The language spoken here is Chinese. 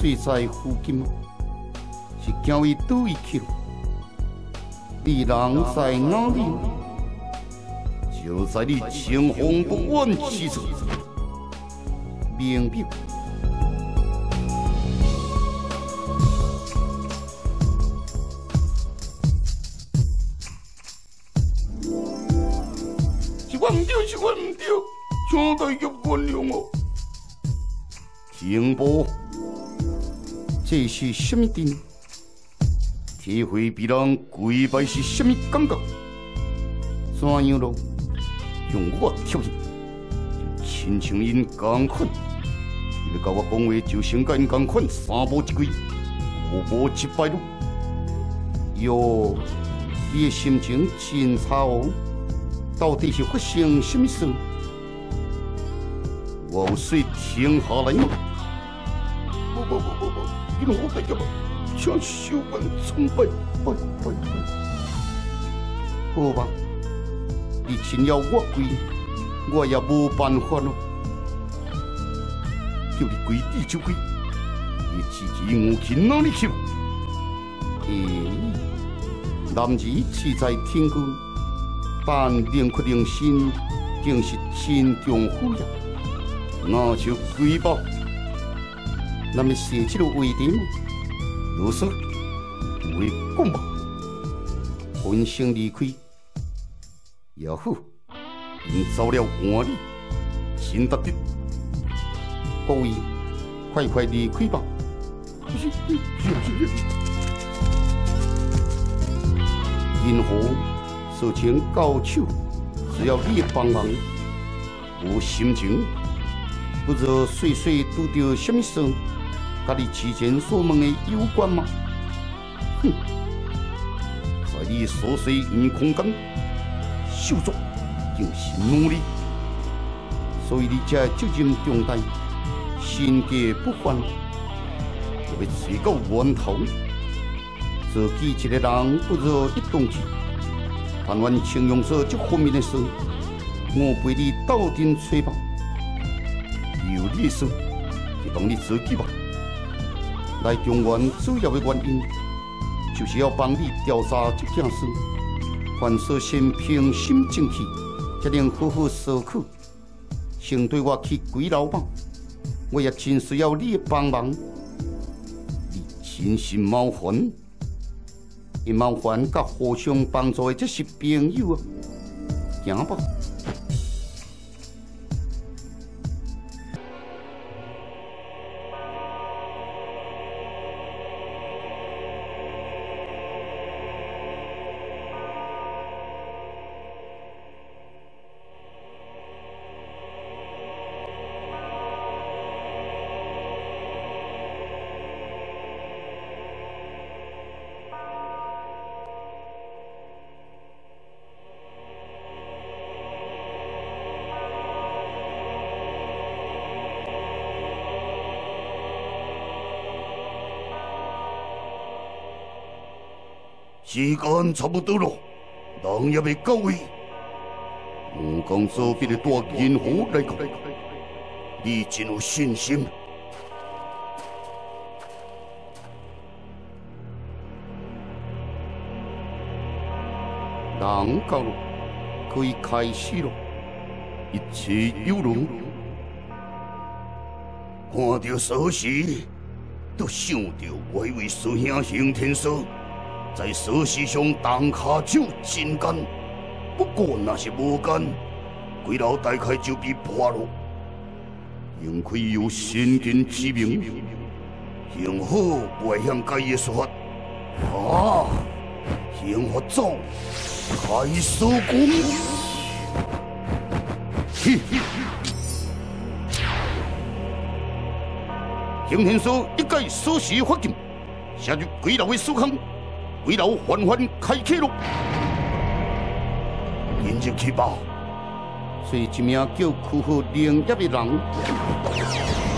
地在附近吗？是行为倒位去了？你人在哪里？就在你青红不换之处，明白？是我唔对，是我唔对，请大家原谅我。停步！这是什么阵？体会别人跪拜是什么感觉？怎样咯？用我跳进，就亲像因同款。你要甲我讲话，就先甲因同款，三步一跪，五步一拜咯。哟，你的心情真差哦。到底是发生什么事？我有水停下来吗？不，你让我大家请手板崇拜，拜。好吧，你真要我跪，我也无办法咯。叫你跪你就跪，你自己硬去哪里去？男儿志在天高。但灵屈灵心，竟是真重夫呀！那就跪吧。那么写这个话题吗？如说，为讲吧。分身离开，也好，因走了换你，真得的。各位，快离开吧。因何？事情到手，只要你帮忙，无心情，不知细细拄到什么事，甲你之前所问的有关吗？哼，在你所需圆空间，手足竟是努力，所以你才责任重大，心计不凡，就要追到源头。自己一个人不如一动气。但愿请用说这方面的事，我陪你斗阵吹吧。有你的事，就帮你自己吧。来中原主要的原因，就是要帮你调查这件事。凡事先平心静气，才能好好思考。先对我去跪老吧，我也真需要你的帮忙。你真是麻烦。因麻烦甲互相帮助的，这是朋友啊！行吧。时间差不多了，人也要到位。吴江左边的大银河来讲，你真有信心。人到了，可以开始了，一切有容。看到锁匙，就想到我一位师兄刑天寿。在锁匙上动下手真干，不过那是无干，几老大概就被破了。幸亏有先见之明，幸好不向介意说法。啊！幸好早开锁功。嘿嘿。刑天寿一改锁匙发禁，写入几老的手康。几楼缓缓开启了，引入去吧。是一名叫苦荷灵业的人。